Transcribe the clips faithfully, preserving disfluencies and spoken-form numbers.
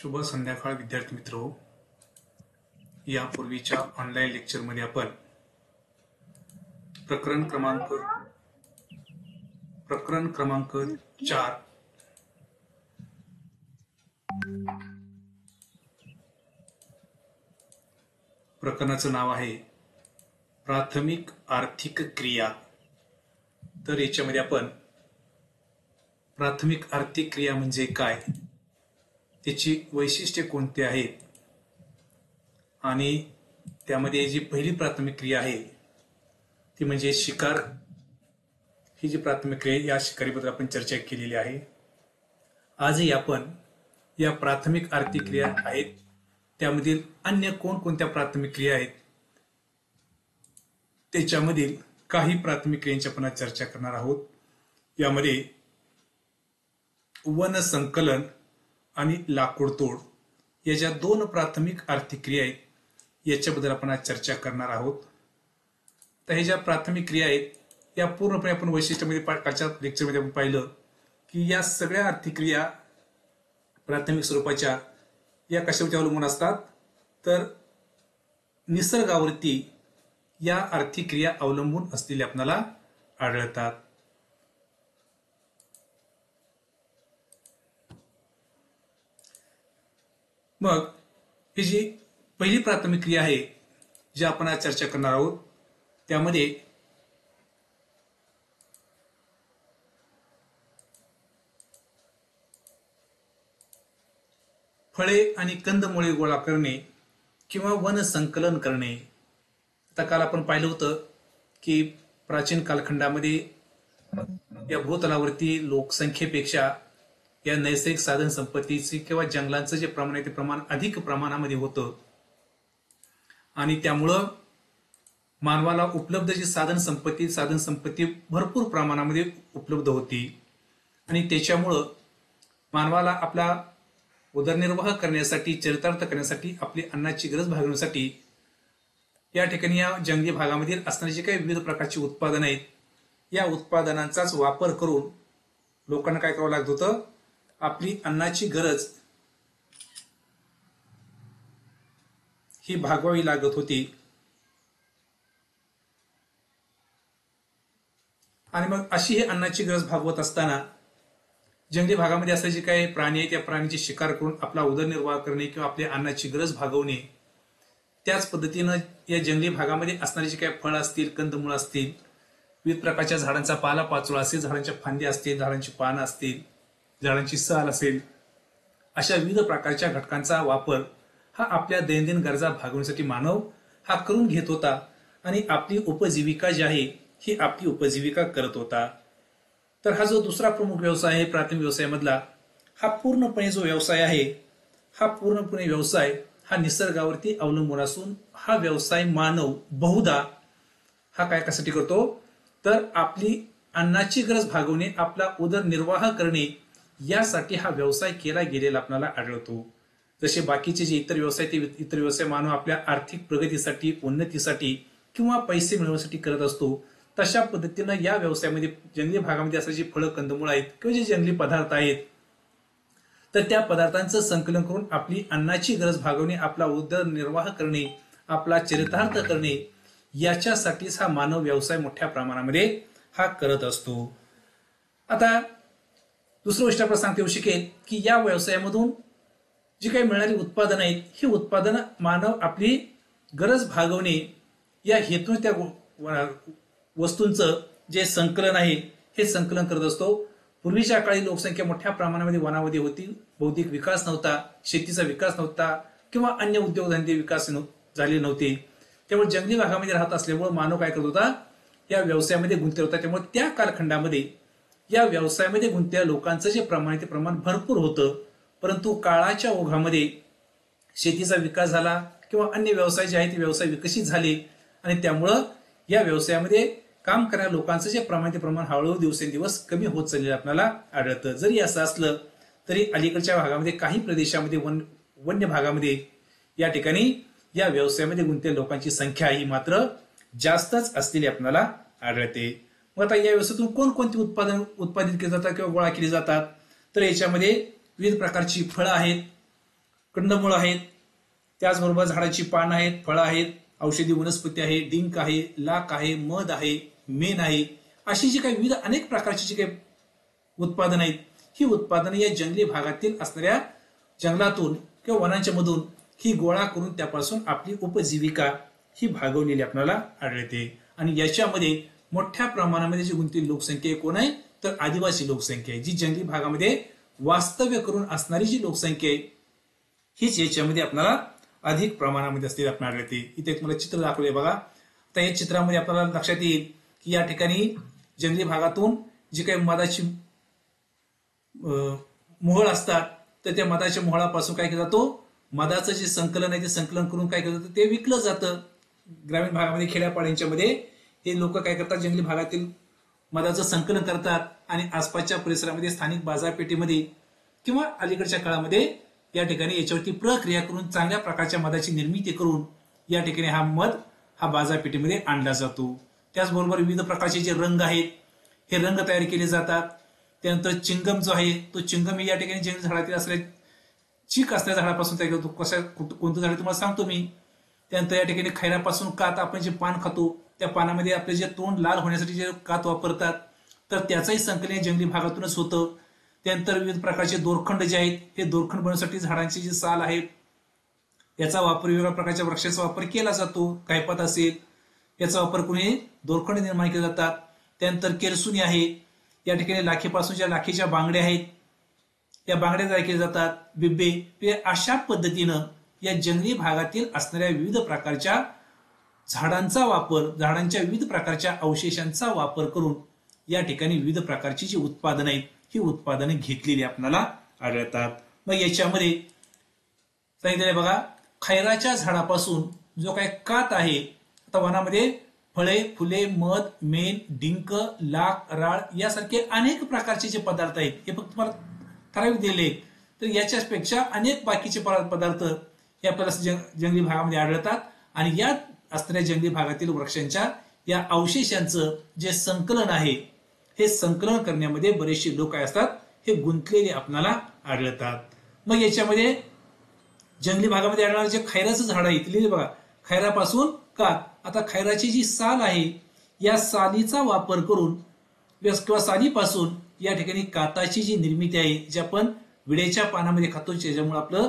शुभ संध्याकाळ विद्यार्थी मित्रो. यापूर्वीच्या ऑनलाईन लेक्चरमध्ये आपण प्रकरण क्रमांक प्रकरण क्रमांक चार प्रकरणाचं नाव आहे प्राथमिक आर्थिक क्रिया. तर याच्यामध्ये आपण प्राथमिक आर्थिक क्रिया म्हणजे काय, त्याची वैशिष्ट्ये कोणती आहेत आणि त्यामध्ये जी पहिली प्राथमिक क्रिया आहे ती म्हणजे शिकार. ही जी प्राथमिक क्रिया या शिकारीबद्दल आपण चर्चा केलेली आहे. आजही आपण या प्राथमिक आर्थिक क्रिया आहेत त्यामधील अन्य कोणकोणत्या प्राथमिक क्रिया आहेत त्याच्यामधील काही प्राथमिक क्रियांची आपण चर्चा करणार आहोत. यामध्ये वन संकलन आणि लाकूड तोड या ज्या दोन प्राथमिक आर्थिक क्रिया आहेत याच्याबद्दल आपण आज चर्चा करणार आहोत. तर हे ज्या प्राथमिक क्रिया आहेत या पूर्णपणे आपण वैशिष्ट्यामध्ये कालच्या लेक्चरमध्ये आपण पाहिलं की या सगळ्या आर्थिक क्रिया प्राथमिक स्वरूपाच्या या कशावरती अवलंबून असतात, तर निसर्गावरती या आर्थिक क्रिया अवलंबून असलेल्या आपल्याला आढळतात. मग ही जी पहिली प्राथमिक क्रिया आहे जी आपण आज चर्चा करणार आहोत त्यामध्ये फळे आणि कंदमुळे गोळा करणे किंवा वन संकलन करणे. आता काल आपण पाहिलं होतं की प्राचीन कालखंडामध्ये या भूतलावरती लोकसंख्येपेक्षा या नैसर्गिक साधन संपत्तीची किंवा जंगलांचं जे प्रमाण आहे ते प्रमाण अधिक प्रमाणामध्ये होतं आणि त्यामुळं मानवाला उपलब्ध जी साधन संपत्ती साधन संपत्ती भरपूर प्रमाणामध्ये उपलब्ध होती आणि त्याच्यामुळं मानवाला आपला उदरनिर्वाह करण्यासाठी, चरितार्थ करण्यासाठी, आपली अन्नाची गरज भागवण्यासाठी या ठिकाणी या जंगली भागामधील असणारी जी काही विविध प्रकारची उत्पादनं आहेत या उत्पादनांचाच वापर करून लोकांना काय करावं लागत होतं, आपली अन्नाची गरज ही भागवावी लागत होती. आणि मग अशी ही अन्नाची गरज भागवत असताना जंगली भागामध्ये असं जे काही प्राणी आहे त्या प्राण्याची शिकार करून आपला उदरनिर्वाह करणे किंवा आपल्या अन्नाची गरज भागवणे, त्याच पद्धतीनं या जंगली भागामध्ये असणारे जे काही फळ असतील, कंदमुळ असतील, विविध प्रकारच्या झाडांचा पाला पाचोळा असेल, झाडांच्या फांद्या असतील, झाडांची पानं असतील, झाडांची साल असेल, अशा विविध प्रकारच्या घटकांचा वापर हा आपल्या दैनंदिन गरजा भागवण्यासाठी मानव हा करून घेत होता आणि आपली उपजीविका जी आहे ही आपली उपजीविका करत होता. तर हा जो दुसरा प्रमुख व्यवसाय आहे प्राथमिक व्यवसायामधला, हा पूर्णपणे जो व्यवसाय आहे हा पूर्णपणे व्यवसाय हा निसर्गावरती अवलंबून असून हा व्यवसाय मानव बहुधा हा काय कशासाठी करतो, तर आपली अन्नाची गरज भागवणे, आपला उदरनिर्वाह करणे यासाठी हा व्यवसाय केला गेलेला आपल्याला आढळतो. जसे बाकीचे जे इतर व्यवसाय ते इतर व्यवसाय मानव आपल्या आर्थिक प्रगतीसाठी, उन्नतीसाठी किंवा पैसे मिळवण्यासाठी करत असतो, तशा पद्धतीनं या व्यवसायामध्ये जंगली भागामध्ये असं जे फळं कंदमुळ आहेत किंवा जे जंगली पदार्थ आहेत तर त्या पदार्थांचं संकलन करून आपली अन्नाची गरज भागवणे, आपला उदरनिर्वाह करणे, आपला चरितार्थ करणे याच्यासाठीच हा मानव व्यवसाय मोठ्या प्रमाणामध्ये हा करत असतो. आता दुसरं गोष्ट आपण सांगता येऊ शकेल की या व्यवसायामधून जी काही मिळणारी उत्पादनं आहेत ही उत्पादनं मानव आपली गरज भागवणे या हेतून त्या वस्तूंचं जे संकलन आहे हे संकलन करत असतो. पूर्वीच्या काळी लोकसंख्या मोठ्या प्रमाणामध्ये वनामध्ये होती, बौद्धिक विकास नव्हता, शेतीचा विकास नव्हता किंवा अन्य उद्योगधंदे विकास झाले नव्हते. त्यामुळे जंगली भागामध्ये राहत असल्यामुळे मानव काय करत होता, या व्यवसायामध्ये गुंतलेला होता. त्यामुळे त्या कालखंडामध्ये या व्यवसायामध्ये गुंतलेल्या लोकांचं जे प्रमाण ते प्रमाण भरपूर होतं. परंतु काळाच्या ओघामध्ये शेतीचा विकास झाला किंवा अन्य व्यवसाय जे आहेत ते व्यवसाय विकसित झाले आणि त्यामुळं या व्यवसायामध्ये काम करणाऱ्या लोकांचं जे प्रमाण ते प्रमाण हळूहळू दिवसेंदिवस कमी होत चाललेलं आपल्याला आढळतं. जरी असं असलं तरी अलीकडच्या भागामध्ये काही प्रदेशामध्ये वन वन्य भागामध्ये या ठिकाणी या व्यवसायामध्ये गुंतलेल्या लोकांची संख्या ही मात्र जास्तच असलेली आपल्याला आढळते. मग आता या व्यवसायातून कोणकोणती उत्पादन उत्पादित केली जातात किंवा गोळा केली जातात, तर याच्यामध्ये विविध प्रकारची फळं आहेत, कंदमुळं आहेत, त्याचबरोबर झाडाची पानं आहेत, फळं आहेत, औषधी वनस्पती आहे, डिंक आहे, लाख आहे, मध आहे, मेण आहे, अशी जी काही विविध अनेक प्रकारची जी काही उत्पादनं आहेत, ही उत्पादनं या जंगली भागातील असणाऱ्या जंगलातून किंवा वनांच्या मधून ही गोळा करून त्यापासून आपली उपजीविका ही भागवलेली आपल्याला आढळते. आणि याच्यामध्ये मोठ्या प्रमाणामध्ये जी गुंतलेली लोकसंख्या कोण आहे तर आदिवासी लोकसंख्या आहे. जी जंगली भागामध्ये वास्तव्य करून असणारी जी लोकसंख्या आहे हीच याच्यामध्ये आपल्याला अधिक प्रमाणामध्ये असते आपल्याला आढळते. इथे तुम्हाला चित्र दाखवले बघा. आता या चित्रामध्ये आपल्याला लक्षात येईल की या ठिकाणी जंगली भागातून जी काही मधाची मोहळ असतात तर त्या मधाच्या मोहळापासून काय केलं जातो, मधाचं जे संकलन आहे ते संकलन करून काय केलं जातं ते विकलं जातं. ग्रामीण भागामध्ये खेड्यापाड्यांच्या मध्ये हे लोक काय करतात, जंगली भागातील मधाचं संकलन करतात आणि आसपासच्या परिसरामध्ये स्थानिक बाजारपेठेमध्ये किंवा अलीकडच्या काळामध्ये या ठिकाणी याच्यावरती प्रक्रिया करून चांगल्या प्रकारच्या मधाची निर्मिती करून या ठिकाणी हा मध हा बाजारपेठेमध्ये आणला जातो. त्याचबरोबर विविध प्रकारचे जे रंग आहेत हे रंग तयार केले जातात. त्यानंतर चिंगम जो आहे तो चिंगम या ठिकाणी जंगली झाडातील असलेल्या चीक असलेल्या झाडापासून तयार करतो. कशा कोणतं झाड तुम्हाला सांगतो मी. त्यानंतर या ठिकाणी खैरापासून कात आपण जे पान खातो त्या पानामध्ये आपले जे तोंड लाल होण्यासाठी जे कात वापरतात तर त्याचाही संकलन जंगली भागातूनच होतं. त्यानंतर विविध प्रकारचे दोरखंड जे आहेत हे दोरखंड बनवण्यासाठी झाडांची जी साल आहे याचा वापर वेगवेगळ्या प्रकारच्या वृक्षाचा वापर केला जातो. कायपात असेल याचा वापर करून दोरखंड निर्माण केले जातात. त्यानंतर केरसुनी आहे, या ठिकाणी लाखेपासून ज्या लाखेच्या बांगड्या आहेत या बांगड्या तयार केल्या जातात. बिब्बे अशा पद्धतीनं या जंगली भागातील असणाऱ्या विविध प्रकारच्या झाडांचा वापर, झाडांच्या विविध प्रकारच्या अवशेषांचा वापर करून या ठिकाणी विविध प्रकारची जी उत्पादनं आहेत ही उत्पादने घेतलेली आपल्याला आढळतात. मग याच्यामध्ये सांगितलेलं बघा, खैराच्या झाडापासून जो काही कात आहे, आता वनामध्ये फळे, फुले, मध, मेण, डिंक, लाख, राळ यासारखे अनेक प्रकारचे जे पदार्थ आहेत हे फक्त तुम्हाला ठराविक दिले तर याच्यापेक्षा अनेक बाकीचे पदार्थ हे आपल्याला जंगली भागामध्ये आढळतात. आणि या असणाऱ्या जंगली भागातील वृक्षांच्या या अवशेषांचं जे संकलन आहे हे संकलन करण्यामध्ये बरेचसे लोक काय असतात हे गुंतलेले आपल्याला आढळतात. मग याच्यामध्ये जंगली भागामध्ये आढळणारे जे खैराचं झाड आहे इथले बघा, खैरापासून कात. आता खैराची जी साल आहे या सालीचा वापर करून किंवा सालीपासून या ठिकाणी काताची जी निर्मिती आहे जी आपण विड्याच्या पानामध्ये खातो ज्याच्यामुळे आपलं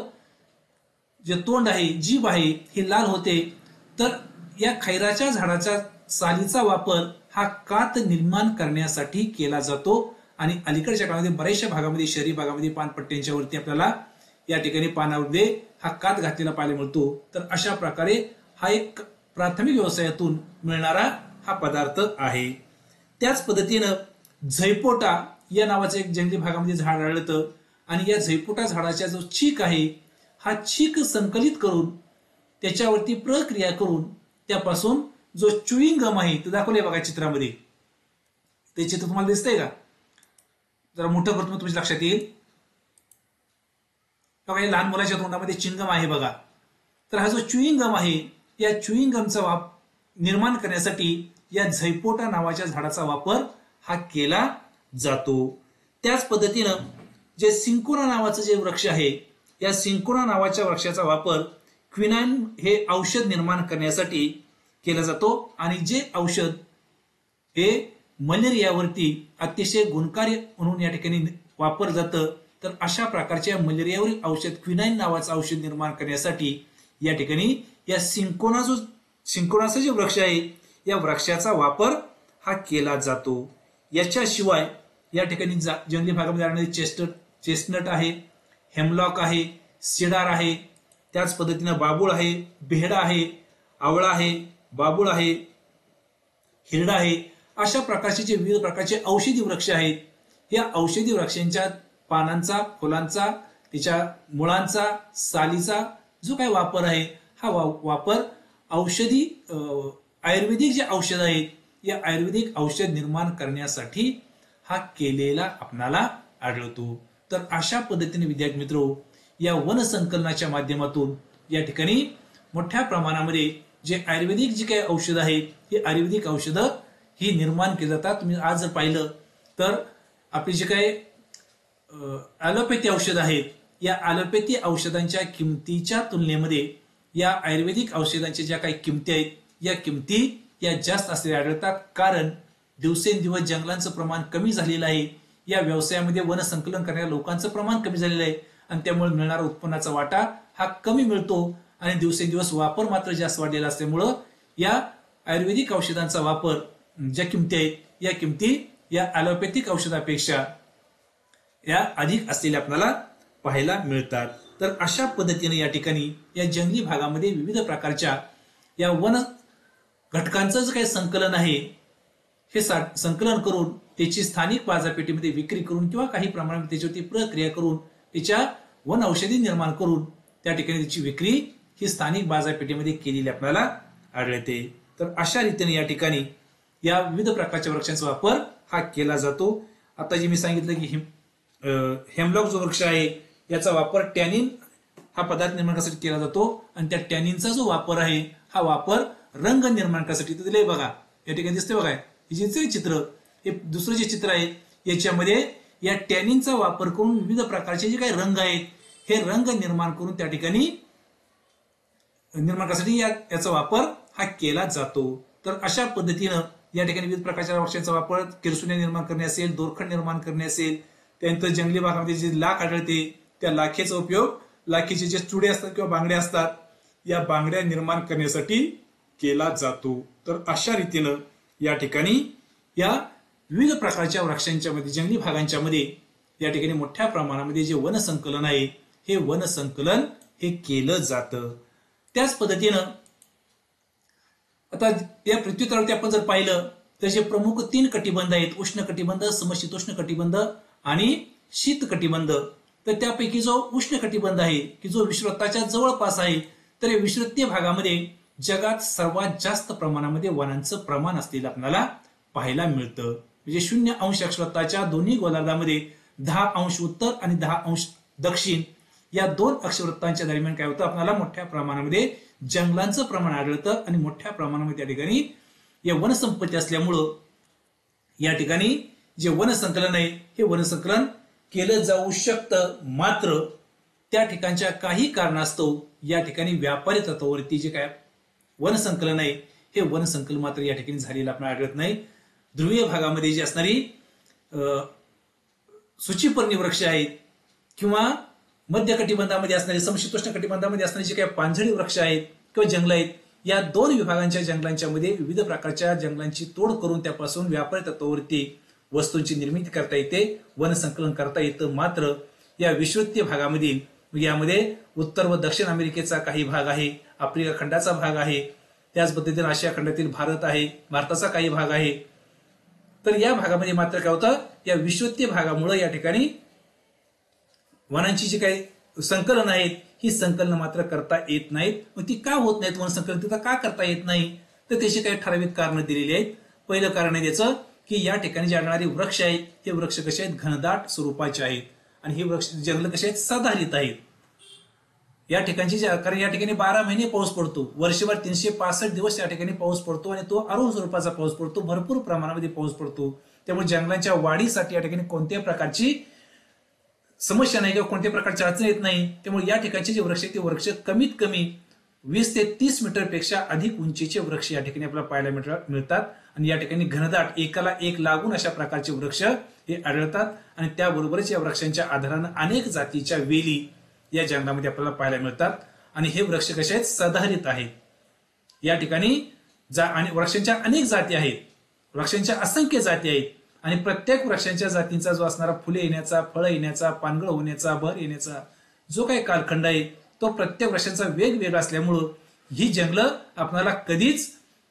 जे तोंड आहे, जीभ आहे हे लाल होते. तर या खैराच्या झाडाच्या सालीचा वापर हा कात निर्माण करण्यासाठी केला जातो. आणि अलीकडच्या काळामध्ये बऱ्याचशा भागामध्ये, शहरी भागामध्ये पानपट्ट्यांच्या वरती आपल्याला या ठिकाणी पानामध्ये हा कात घातलेला पाहायला मिळतो. तर अशा प्रकारे हा एक प्राथमिक व्यवसायातून मिळणारा हा पदार्थ आहे. त्याच पद्धतीनं झैपोटा या नावाचं एक जंगली भागामध्ये झाड आढळतं. आणि या झैपोटा झाडाचा जो चीक आहे हा चीक संकलित करून त्याच्यावरती प्रक्रिया करून त्यापासून जो च्युइंग गम आहे तो दाखवले बघा चित्रामध्ये. ते चित्र तुम्हाला दिसतंय का? जरा मोठं करतो तुमच्या लक्षात येईल. बघा लहान मुलाच्या तोंडामध्ये चिंगम आहे बघा. तर हा जो च्युइंग गम आहे या च्युइंग गमचा वापर निर्माण करण्यासाठी या झैपोटा नावाच्या झाडाचा वापर हा केला जातो. त्याच पद्धतीनं जे सिंकोना नावाचं जे वृक्ष आहे या सिंकोना नावाच्या वृक्षाचा वापर क्विनाइन हे औषध निर्माण करण्यासाठी केला जातो. आणि जे औषध हे मलेरियावरती अतिशय गुणकारी म्हणून या ठिकाणी वापर जातं. तर अशा प्रकारच्या मलेरियावरील औषध क्विनाइन नावाचं औषध निर्माण करण्यासाठी या ठिकाणी या सिंकोना जो सिंकोनाचा जे वृक्ष आहे या वृक्षाचा वापर हा केला जातो. याच्याशिवाय या ठिकाणी जंगली भागामध्ये आढळणारे चेस्टनट चेस्टनट आहे, हेमलॉक आहे, सिडार आहे, त्याच पद्धतीनं बाबूळ आहे, बेहडा आहे, आवळा आहे, बाबूळ आहे, हिरडा आहे. अशा प्रकारचे जे विविध प्रकारचे औषधी वृक्ष आहेत या औषधी वृक्षांच्या पानांचा, फुलांचा, त्याच्या मुळांचा, सालीचा जो काही वापर आहे हा वापर औषधी आयुर्वेदिक जे औषध आहेत या आयुर्वेदिक औषध निर्माण करण्यासाठी हा केलेला आपणाला आढळतो. तर अशा पद्धतीने विद्यार्थी मित्रो या वन संकलनाच्या माध्यमातून या ठिकाणी मोठ्या प्रमाणामध्ये जे आयुर्वेदिक जी काही औषधं आहेत ही आयुर्वेदिक औषधं ही निर्माण केली जातात. तुम्ही आज जर पाहिलं तर आपली जे काही ॲलोपॅथी औषध आहेत या ॲलोपॅथी औषधांच्या किमतीच्या तुलनेमध्ये या आयुर्वेदिक औषधांच्या ज्या काही किमती आहेत या किमती या जास्त असलेल्या आढळतात, कारण दिवसेंदिवस जंगलांचं प्रमाण कमी झालेलं आहे. या व्यवसायामध्ये वनसंकलन करणाऱ्या लोकांचं प्रमाण कमी झालेलं आहे आणि त्यामुळे मिळणारा उत्पन्नाचा वाटा हा कमी मिळतो आणि दिवसेंदिवस वापर मात्र जास्त वाढलेला असल्यामुळं या आयुर्वेदिक औषधांचा वापर ज्या किमती आहेत या किमती या ॲलोपॅथिक औषधापेक्षा या अधिक असलेल्या आपल्याला पाहायला मिळतात. तर अशा पद्धतीने या ठिकाणी या जंगली भागामध्ये विविध प्रकारच्या या वन घटकांचं जे काही संकलन आहे हे संकलन करून त्याची स्थानिक बाजारपेठेमध्ये विक्री करून किंवा काही प्रमाणात त्याच्यावरती प्रक्रिया करून त्याच्या वन औषधी निर्माण करून त्या ठिकाणी त्याची विक्री ही स्थानिक बाजारपेठेमध्ये केलेली आपल्याला आढळते. तर अशा रीतीने या ठिकाणी या विविध प्रकारच्या वृक्षांचा वापर हा केला जातो. आता जे मी सांगितलं की हेमलॉक जो वृक्ष आहे याचा वापर टॅनिन हा पदार्थ निर्माण करण्यासाठी केला जातो आणि त्या टॅनिनचा जो वापर आहे हा वापर रंग निर्माण करण्यासाठी दिले. बघा या ठिकाणी दिसते बघा हे जे चित्र हे दुसरं जे चित्र आहे याच्यामध्ये या टॅनिनचा वापर करून विविध प्रकारचे जे काही रंग आहेत हे रंग निर्माण करून त्या ठिकाणी निर्माण करण्यासाठी या याचा वापर हा केला जातो. तर अशा पद्धतीनं या ठिकाणी विविध प्रकारच्या वृक्षांचा वापर किरसुने निर्माण करणे असेल, दोरखंड निर्माण करणे असेल, त्यानंतर जंगली भागामध्ये जे लाख आढळते त्या लाखेचा उपयोग लाखेचे जे चुडे असतात किंवा बांगड्या असतात या बांगड्या निर्माण करण्यासाठी केला जातो. तर अशा रीतीनं या ठिकाणी या विविध प्रकारच्या वृक्षांच्या मध्ये जंगली भागांच्या मध्ये या ठिकाणी मोठ्या प्रमाणामध्ये जे वनसंकलन आहे हे वनसंकलन हे केलं जातं. त्याच पद्धतीनं आता या पृथ्वीतलावरती आपण जर पाहिलं तर जे प्रमुख तीन कटिबंध आहेत उष्ण कटिबंध, समशीतोष्ण कटिबंध आणि शीत कटिबंध. तर त्यापैकी जो उष्ण कटिबंध आहे की जो विषुववृत्ताच्या जवळपास आहे तर या विषुववृत्तीय भागामध्ये जगात सर्वात जास्त प्रमाणामध्ये वनांचं प्रमाण असलेलं आपल्याला पाहायला मिळतं. म्हणजे शून्य अंश अक्षवृत्ताच्या दोन्ही गोलार्धामध्ये दहा अंश उत्तर आणि दहा अंश दक्षिण या दोन अक्षवृत्तांच्या दरम्यान काय होतं आपल्याला मोठ्या प्रमाणामध्ये जंगलांचं प्रमाण आढळतं आणि मोठ्या प्रमाणामध्ये त्या ठिकाणी या वनसंपत्ती असल्यामुळं या ठिकाणी जे वनसंकलन आहे हे वनसंकलन केलं जाऊ शकतं. मात्र त्या ठिकाणच्या काही कारणास्तव या ठिकाणी व्यापारी तत्वावरती जे काय वनसंकलन आहे हे वनसंकलन मात्र या ठिकाणी झालेलं आपल्याला आढळत नाही. ध्रुवीय भागामध्ये जी असणारी सूचीपर्णी वृक्ष आहेत किंवा मध्य कटिबंधामध्ये असणारे समशीतोष्ण कटिबंधामध्ये असणारे जे काही पानझडी वृक्ष आहेत किंवा जंगल आहेत या दोन विभागांच्या जंगलांच्या मध्ये विविध प्रकारच्या जंगलांची तोड करून त्यापासून व्यापारी तत्वावरती वस्तूंची निर्मिती करता येते, वनसंकलन करता येतं. मात्र या विषुववृत्तीय भागामधील यामध्ये उत्तर व दक्षिण अमेरिकेचा काही भाग आहे, आफ्रिका खंडाचा भाग आहे, त्याच पद्धतीने आशिया खंडातील भारत आहे, भारताचा काही भाग आहे. तर या भागामध्ये मात्र काय होतं या विषुववृत्तीय भागामुळे या ठिकाणी वनांची जी काही संकलन आहेत ही संकलन मात्र करता येत नाहीत. मग ती का होत नाहीत वनसंकलन तिथं का करता येत नाही तर त्याची काही ठराविक कारणं दिलेली आहेत. पहिलं कारण आहे त्याचं की या ठिकाणी जे आढळणारे वृक्ष आहेत हे वृक्ष कसे आहेत घनदाट स्वरूपाचे आहेत आणि हे वृक्ष जंगल कसे आहेत सदाहरित आहेत. या ठिकाणची कारण या ठिकाणी बारा महिने पाऊस पडतो, वर्षभर तीनशे पासष्ट दिवस या ठिकाणी पाऊस पडतो आणि तो आरोह स्वरूपाचा पाऊस पडतो, भरपूर प्रमाणामध्ये पाऊस पडतो. त्यामुळे जंगलांच्या वाढीसाठी या ठिकाणी कोणत्याही प्रकारची समस्या नाही किंवा कोणत्याही प्रकारची अडचण येत नाही. त्यामुळे या ठिकाणचे जे वृक्ष आहेत ते वृक्ष कमीत कमी वीस ते तीस मीटर पेक्षा अधिक उंचीचे वृक्ष या ठिकाणी आपल्याला पाहायला मिळतात आणि या ठिकाणी घनदाट एकाला एक लागून अशा प्रकारचे वृक्ष हे आढळतात आणि त्याबरोबरच या वृक्षांच्या आधारानं अनेक जातीच्या वेली या जंगलामध्ये आपल्याला पाहायला मिळतात आणि हे वृक्ष कसे आहेत सदाहरित आहेत. या ठिकाणी जा आणि वृक्षांच्या अनेक जाती आहेत, वृक्षांच्या असंख्य जाती आहेत आणि प्रत्येक वृक्षांच्या जातींचा जो असणारा फुले येण्याचा, फळं येण्याचा, पानगळ होण्याचा, भर येण्याचा जो काही कालखंड आहे तो प्रत्येक वृक्षांचा वेगवेगळा असल्यामुळं ही जंगलं आपल्याला कधीच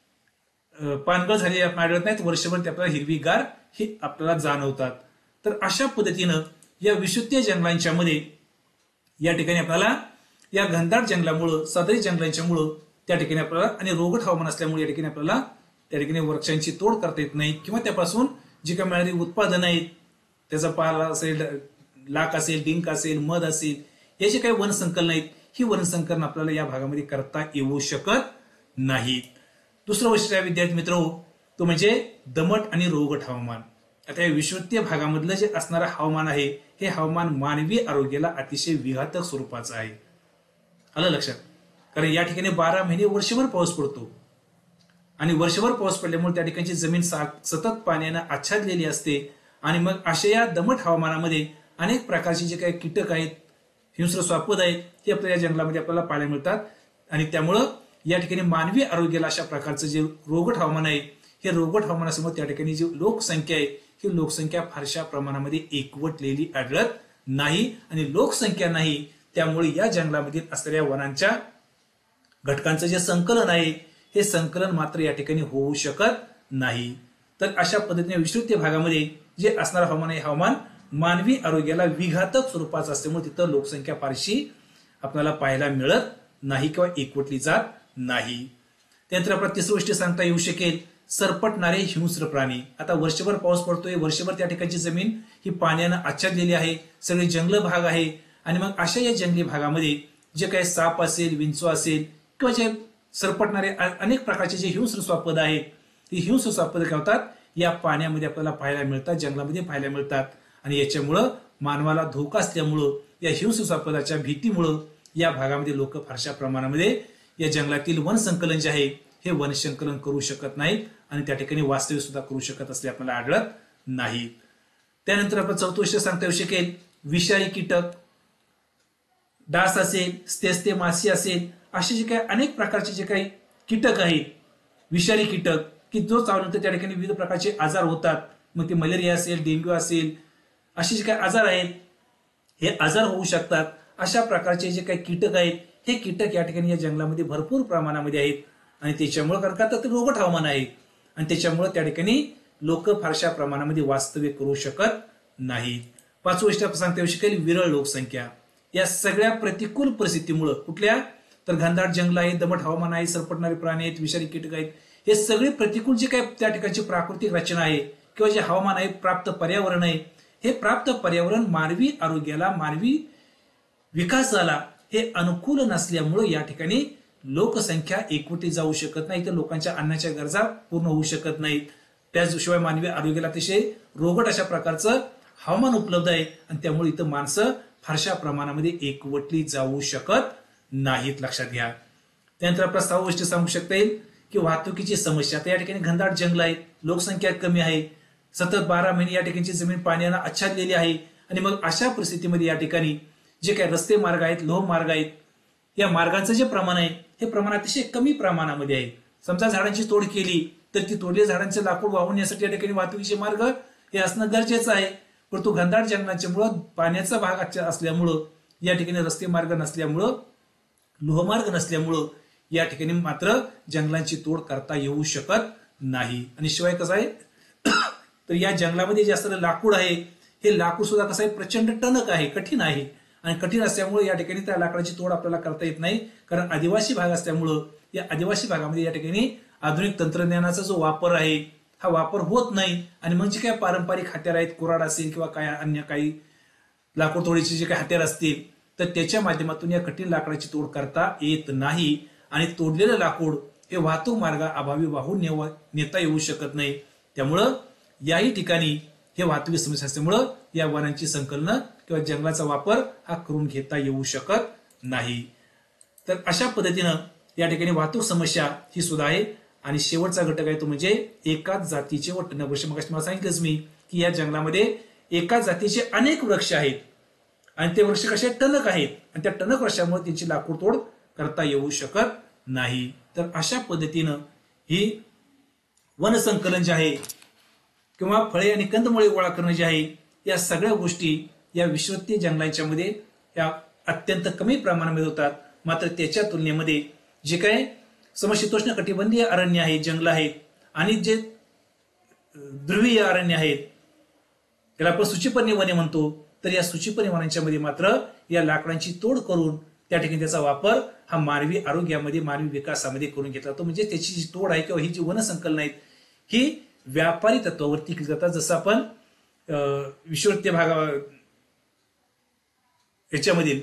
पानगळ झालेली आढळत नाहीत, वर्षभर ते आपल्याला हिरवीगार हे आपल्याला जाणवतात. तर अशा पद्धतीनं या विषुववृत्तीय जंगलांच्या मध्ये या ठिकाणी आपल्याला या घनदाट जंगलामुळं सदरी जंगलांच्या मुळे त्या ठिकाणी आपल्याला आणि रोगट हवामान असल्यामुळे या ठिकाणी आपल्याला त्या ठिकाणी वृक्षांची तोड करता येत नाही किंवा त्यापासून जी काही मिळणारी उत्पादन आहेत त्याचा पाला असेल, लाख असेल, डिंक असेल, मध असेल हे जे काही वनसंकलन आहेत ही वनसंकलन आपल्याला या भागामध्ये करता येऊ शकत नाहीत. दुसरं वैशिष्ट्य विद्यार्थी मित्र तो म्हणजे दमट आणि रोगट हवामान. आता या विषुवतीय भागामधलं जे असणारं हवामान आहे हे हवामान मानवी आरोग्याला अतिशय विघातक स्वरूपाचं आहे. आलं लक्षात? कारण या ठिकाणी बारा महिने वर्षभर पाऊस पडतो आणि वर्षभर पाऊस पडल्यामुळे त्या ठिकाणची जमीन सतत पाण्यानं आच्छादलेली असते आणि मग अशा या दमट हवामानामध्ये अनेक प्रकारचे जे काही कीटक आहेत, हिंस्र स्वापद आहेत, ते आपल्या या जंगलामध्ये आपल्याला पाहायला मिळतात आणि त्यामुळं या ठिकाणी मानवी आरोग्याला अशा प्रकारचं जे रोगट हवामान आहे हे रोगट हवामानासमोर त्या ठिकाणी जी लोकसंख्या आहे ही लोकसंख्या फारशा प्रमाणामध्ये एकवटलेली आढळत नाही आणि लोकसंख्या नाही त्यामुळे या जंगलामधील असलेल्या वनांच्या घटकांचं जे संकलन आहे हे संकलन मात्र या ठिकाणी होऊ शकत नाही. तर अशा पद्धतीने विषुवतीय भागामध्ये जे असणारं हवामान आहे हवामान मानवी आरोग्याला विघातक स्वरूपाचं असल्यामुळे तिथं लोकसंख्या फारशी आपल्याला पाहायला मिळत नाही किंवा एकवटली जात नाही. त्यानंतर आपल्याला तिसरी गोष्ट सांगता येऊ शकेल सरपटणारे हिंस्र प्राणी. आता वर्षभर पाऊस पडतोय, वर्षभर त्या ठिकाणची जमीन ही पाण्यानं आच्छादलेली आहे, सगळे जंगल भाग आहे आणि मग अशा या जंगली भागामध्ये जे काही साप असेल, विंचू असेल किंवा जे सरपटणारे अनेक प्रकारचे जे हिंस्र स्वापद आहेत ही हिंस्र स्वापद काय होतात या पाण्यामध्ये आपल्याला पाहायला मिळतात, जंगलामध्ये पाहायला मिळतात आणि याच्यामुळं मानवाला धोका असल्यामुळं या हिंस्र स्वापदाच्या भीतीमुळं या भागामध्ये लोक फारशा प्रमाणामध्ये या जंगलातील वन संकलन जे आहे हे वन संकलन करू शकत नाहीत आणि त्या ठिकाणी वास्तव्य सुद्धा करू शकत असले आपल्याला आढळत नाही. त्यानंतर आपण चौथं विषय सांगता येऊ शकेल विषारी कीटक, डास असेल, स्तेस्ते माशी असेल, असे जे काही अनेक प्रकारचे जे काही कीटक आहेत, विषारी कीटक की जो चावल्यानंतर त्या ठिकाणी विविध प्रकारचे आजार होतात. मग ते मलेरिया असेल, डेंग्यू असेल, असे जे काही आजार आहेत हे आजार होऊ शकतात. अशा प्रकारचे जे काही कीटक आहेत हे कीटक या ठिकाणी या जंगलामध्ये भरपूर प्रमाणामध्ये आहेत आणि त्याच्यामुळे कारण का तर रोगट हवामान आहे आणि त्याच्यामुळे त्या ठिकाणी लोक फारशा प्रमाणामध्ये वास्तव्य करू शकत नाहीत. पाचवं गोष्ट आपण सांगता येऊ शकेल विरळ लोकसंख्या. या सगळ्या प्रतिकूल परिस्थितीमुळे कुठल्या तर घनदाट जंगल आहे, दमट हवामान आहे, सरपटणारे प्राणी आहेत, विषारी कीटक आहेत, हे सगळे प्रतिकूल जे काही त्या ठिकाणची प्राकृतिक रचना आहे किंवा जे हवामान आहे, प्राप्त पर्यावरण आहे, हे प्राप्त पर्यावरण मानवी आरोग्याला, मानवी विकासाला हे अनुकूल नसल्यामुळे या ठिकाणी लोकसंख्या एकवटी जाऊ शकत नाही, तर लोकांच्या अन्नाच्या गरजा पूर्ण होऊ शकत नाहीत. त्याचशिवाय मानवी आरोग्याला अतिशय रोगट अशा प्रकारचं हवामान उपलब्ध आहे आणि त्यामुळे इथं माणसं फारशा प्रमाणामध्ये एकवटली जाऊ शकत नाहीत, लक्षात घ्या. त्यानंतर आपल्या सहा गोष्टी सांगू शकता येईल की वाहतुकीची समस्या. त्या ठिकाणी घनदाट जंगल आहे, लोकसंख्या कमी आहे, सतत बारा महिने या ठिकाणची जमीन पाण्यानं आच्छादलेली आहे आणि मग अशा परिस्थितीमध्ये या ठिकाणी जे काही रस्ते मार्ग आहेत, लोह मार्ग आहेत, या मार्गांचं जे प्रमाण आहे हे प्रमाण अतिशय कमी प्रमाणामध्ये आहे. समजा झाडांची तोड केली तर ती तोडलेल्या झाडांचे लाकूड वाहून यासाठी या ठिकाणी वाहतुकीचे मार्ग हे असणं गरजेचं आहे. परंतु घनदाट जंगलाच्यामुळं पाण्याचा भाग असल्यामुळं या ठिकाणी रस्ते मार्ग नसल्यामुळं, लोहमार्ग नसल्यामुळं या ठिकाणी मात्र जंगलांची तोड करता येऊ शकत नाही. आणि शिवाय कसं आहे तर या जंगलामध्ये जे असलेलं लाकूड आहे हे लाकूड सुद्धा कसं आहे प्रचंड टणक आहे, कठीण आहे आणि कठीण असल्यामुळे या ठिकाणी त्या लाकडाची तोड आपल्याला करता येत नाही. कारण आदिवासी भाग असल्यामुळं या आदिवासी भागामध्ये या ठिकाणी आधुनिक तंत्रज्ञानाचा जो वापर आहे हा वापर होत नाही आणि मग जे काही पारंपरिक हत्यार आहेत, कुऱ्हाड असेल किंवा काय अन्य काही लाकूड तोडीचे जे काही हत्यार असतील तर त्याच्या माध्यमातून या कठीण लाकडाची तोड करता येत नाही आणि तोडलेलं लाकूड हे वाहतूक मार्गा अभावी वाहून नेता येऊ शकत नाही. त्यामुळं याही ठिकाणी हे वाहतुकी समस्या असल्यामुळं या वनांची संकलनं किंवा जंगलाचा वापर हा करून घेता येऊ शकत नाही. तर अशा पद्धतीनं या ठिकाणी वाहतूक समस्या ही सुद्धा आहे. आणि शेवटचा घटक आहे तो म्हणजे एकाच जातीचे व टणक वृक्ष. मग मला सांगितलंच मी की या जंगलामध्ये एकाच जातीचे अनेक वृक्ष आहेत आणि ते वृक्ष कसे टणक आहेत आणि त्या टणक वृक्षामुळे त्यांची लाकूड तोड करता येऊ शकत नाही. तर अशा पद्धतीनं ही वनसंकलन जे आहे किंवा फळे आणि कंदमुळे गोळा करणं जे आहे या सगळ्या गोष्टी या विषुवतीय जंगलांच्या मध्ये या अत्यंत कमी प्रमाणामध्ये होतात. मात्र त्याच्या तुलनेमध्ये जे काही समशीतोष्ण कटिबंधीय अरण्य आहेत, जंगल आहेत आणि जे ध्रुवीय अरण्य आहेत त्याला आपण सूचीपर्णी वने म्हणतो, तर या सूचीपर्णी वनांच्या मध्ये मात्र या लाकडांची तोड करून त्या ठिकाणी त्याचा वापर हा मानवी आरोग्यामध्ये, मानवी विकासामध्ये करून घेतला जातो. म्हणजे त्याची जी तोड आहे किंवा ही जी वनसंकलन आहेत ही व्यापारी तत्वावरती केली जातात. जसं आपण विषुवतीय भागा याच्यामधील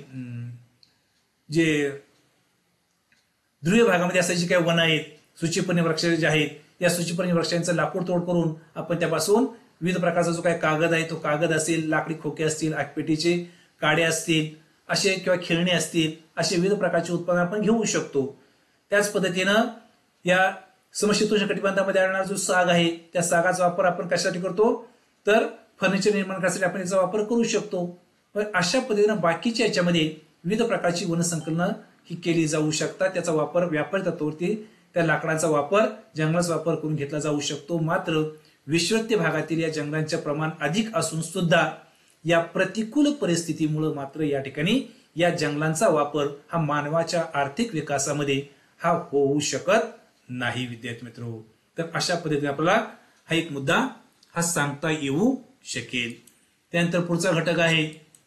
जे ध्रुवीय भागामध्ये असे जे काही वन आहेत, सूचीपर्णी वृक्ष जे आहेत, या सूचीपर्णी वृक्षांचं लाकूड तोड करून आपण त्यापासून विविध प्रकारचा जो काही कागद आहे तो कागद असेल, लाकडी खोके असतील, आगपेटीचे काडे असतील, असे किंवा खेळणे असतील, असे विविध प्रकारचे उत्पादन आपण घेऊ शकतो. त्याच पद्धतीनं या समशीतोष्ण कटिबंधामध्ये आढळणारा जो साग आहे त्या सागाचा वापर आपण कशासाठी करतो तर फर्निचर निर्माण करण्यासाठी आपण याचा वापर करू शकतो. पण अशा पद्धतीनं बाकीच्या याच्यामध्ये विविध प्रकारची वनसंकलनं ही केली जाऊ शकतात. त्याचा वापर व्यापारी तत्वावरती त्या लाकडाचा वापर जंगलाचा वापर करून घेतला जाऊ शकतो. मात्र विश्वत्य भागातील या जंगलांचे प्रमाण अधिक असून सुद्धा या प्रतिकूल परिस्थितीमुळे मात्र या ठिकाणी या जंगलांचा वापर हा मानवाच्या आर्थिक विकासामध्ये हा होऊ शकत नाही विद्यार्थी मित्रो. तर अशा पद्धतीने आपल्याला हा एक मुद्दा हा सांगता येऊ शकेल. त्यानंतर पुढचा घटक आहे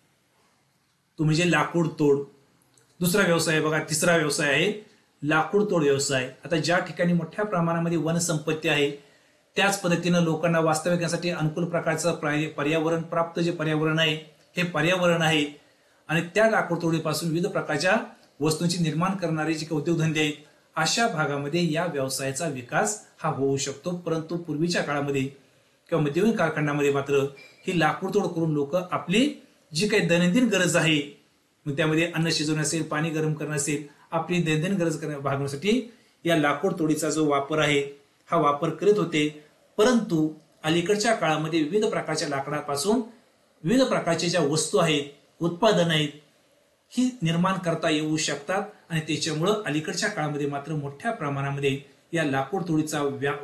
तो म्हणजे लाकूड तोड. दुसरा व्यवसाय बघा, तिसरा व्यवसाय आहे लाकूड तोड व्यवसाय. आता ज्या ठिकाणी मोठ्या प्रमाणामध्ये वनसंपत्ती आहे त्याच पद्धतीनं लोकांना वास्तविकतेसाठी अनुकूल प्रकारचं पर्यावरण प्राप्त जे पर्यावरण आहे हे पर्यावरण आहे आणि त्या लाकूड तोडीपासून विविध प्रकारच्या वस्तूंची निर्माण करणारे जे उद्योगधंदे आहेत अशा भागामध्ये या व्यवसायाचा विकास हा होऊ शकतो. परंतु पूर्वीच्या काळामध्ये किंवा मध्ययुगीन कालखंडामध्ये मात्र ही लाकूड तोड करून लोक आपली जी काही दैनंदिन गरज आहे मग त्यामध्ये अन्न शिजवणं असेल, पाणी गरम करणं असेल, आपली दैनंदिन गरज भागवण्यासाठी या लाकूड तोडीचा जो वापर आहे हा वापर करीत होते. परंतु अलीकडच्या काळामध्ये विविध प्रकारच्या लाकडापासून विविध प्रकारच्या ज्या वस्तू आहेत, उत्पादन आहेत ही निर्माण करता येऊ शकतात आणि त्याच्यामुळं अलीकडच्या काळामध्ये मात्र मोठ्या प्रमाणामध्ये या लाकूड तोडीचा व्या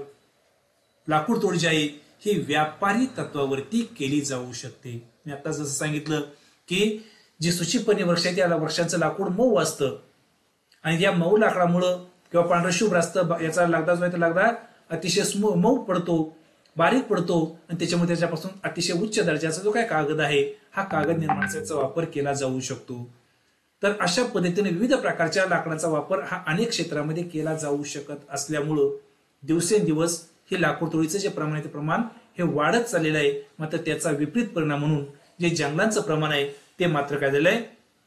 लाकूड तोड जी आहे ही व्यापारी तत्वावरती केली जाऊ शकते. मी आता जसं सांगितलं की जी सूचीपणे वृक्ष आहे त्या वृक्षांचं लाकूड मऊ असतं आणि या मऊ लाकडामुळं किंवा पांढरं शुभ्र असतं, याचा लगदा जो आहे तो लगदा अतिशय मऊ पडतो, बारीक पडतो आणि त्याच्यामुळे त्याच्यापासून अतिशय उच्च दर्जाचा जो काय कागद आहे हा कागद निर्माणाचा वापर केला जाऊ शकतो. तर अशा पद्धतीने विविध प्रकारच्या लाकडाचा वापर हा अनेक क्षेत्रामध्ये केला जाऊ शकत असल्यामुळं दिवसेंदिवस हे लाकूड तोडीचं जे प्रमाण आहे ते प्रमाण हे वाढत चाललेलं आहे. मात्र त्याचा विपरीत परिणाम म्हणून जे जंगलांचं प्रमाण आहे ते मात्र काय झालंय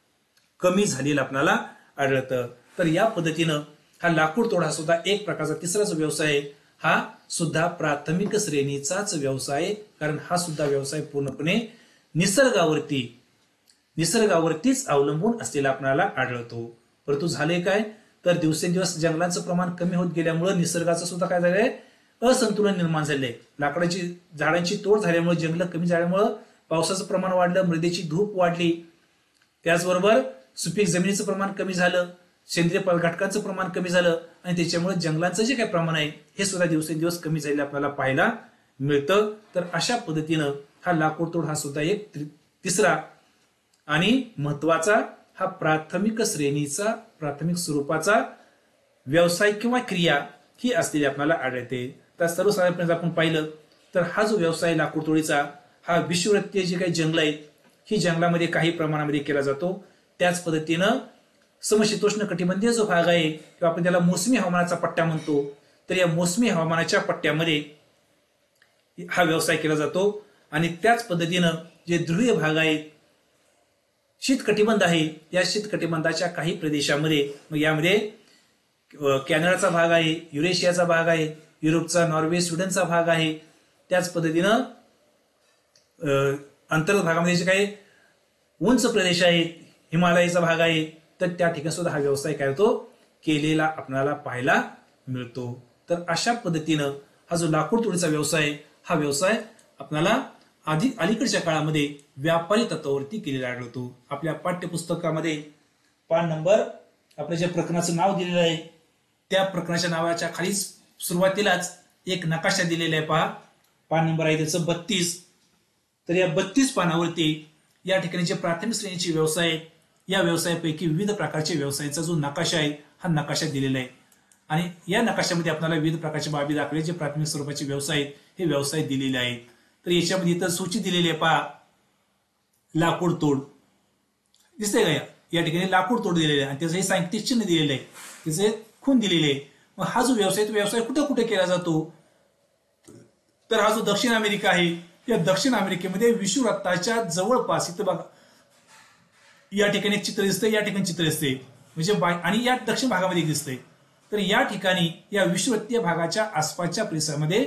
कमी झालेलं आपल्याला आढळतं. तर या पद्धतीनं हा लाकूड तोड हा सुद्धा एक प्रकारचा तिसरा जो व्यवसाय आहे हा सुद्धा प्राथमिक श्रेणीचाच व्यवसाय आहे. कारण हा सुद्धा व्यवसाय पूर्णपणे निसर्गावरती निसर्गावरतीच अवलंबून असलेला आपल्याला आढळतो. परंतु झाले काय तर दिवसेंदिवस जंगलांचं प्रमाण कमी होत गेल्यामुळे निसर्गाचं सुद्धा काय झालंय असंतुलन निर्माण झालंय. लाकडाची झाडांची तोड झाल्यामुळे जंगल कमी झाल्यामुळे पावसाचं प्रमाण वाढलं, मृदेची धूप वाढली, त्याचबरोबर सुपीक जमिनीचं प्रमाण कमी झालं, सेंद्रिय घटकांचं प्रमाण कमी झालं आणि त्याच्यामुळे जंगलांचं जे काही प्रमाण आहे हे सुद्धा दिवसेंदिवस कमी झालेलं आपल्याला पाहायला मिळतं. तर अशा पद्धतीनं हा लाकूड तोड हा सुद्धा एक तिसरा आणि महत्वाचा हा प्राथमिक श्रेणीचा प्राथमिक स्वरूपाचा व्यवसाय किंवा क्रिया ही असलेली आपल्याला आढळते. तर सर्वसाधारणपणे आपण पाहिलं तर हा जो व्यवसाय लाकूड तोडीचा हा विषुववृत्तीय जे काही जंगल आहेत ही जंगलामध्ये काही प्रमाणामध्ये केला जातो. त्याच पद्धतीनं समशीतोष्ण कटिबंधीय जो भाग आहे किंवा आपण त्याला मोसमी हवामानाचा पट्टा म्हणतो तर या मोसमी हवामानाच्या पट्ट्यामध्ये हा व्यवसाय केला जातो. आणि त्याच पद्धतीनं जे ध्रुवीय भाग आहेत, शीत कटिबंध आहे, या शीत कटिबंधाच्या काही प्रदेशामध्ये मग यामध्ये कॅनडाचा भाग आहे, युरेशियाचा भाग आहे, युरोपचा नॉर्वे स्वीडनचा भाग आहे, त्याच पद्धतीनं अंतर्गत भागामध्ये जे काही उंच प्रदेश आहेत, हिमालयाचा भाग आहे, तर त्या ठिकाणी सुद्धा हा व्यवसाय काय होतो केलेला आपल्याला पाहायला मिळतो. तर अशा पद्धतीनं हा जो लाकूड तोडीचा व्यवसाय हा व्यवसाय आपल्याला आधी अलीकडच्या काळामध्ये व्यापारी तत्वावरती केलेला आढळतो. आपल्या पाठ्यपुस्तकामध्ये पान नंबर आपल्या ज्या प्रकरणाचं नाव दिलेलं आहे त्या प्रकरणाच्या नावाच्या खाली सुरुवातीलाच एक नकाशा दिलेला आहे. पहा, पान नंबर आहे त्याचं बत्तीस. तर या बत्तीस पानावरती या ठिकाणी जे प्राथमिक श्रेणीचे व्यवसाय आहेत या व्यवसायापैकी विविध प्रकारचे व्यवसायाचा जो नकाशा आहे हा नकाशा दिलेला आहे आणि या नकाशामध्ये आपल्याला विविध प्रकारच्या बाबी दाखवले जे प्राथमिक स्वरूपाचे व्यवसाय आहेत हे व्यवसाय दिलेले आहेत. तर याच्यामध्ये इतर सूची दिलेली आहे. पहा, लाकूड तोड दिसतंय का, या ठिकाणी लाकूड तोड दिलेले आहे आणि त्याचं हे साहित्य चिन्ह दिलेलं आहे, त्याचे खून दिलेले आहे. मग हा जो व्यवसाय तो व्यवसाय कुठे कुठे केला जातो तर हा जो दक्षिण अमेरिका आहे या दक्षिण अमेरिकेमध्ये विषुववृत्ताच्या जवळपास इथं बघा या ठिकाणी एक चित्र दिसतंय, या ठिकाणी चित्र दिसते म्हणजे आणि या दक्षिण भागामध्ये दिसतंय. तर या ठिकाणी या विषुववृत्तीय भागाच्या आसपासच्या परिसरामध्ये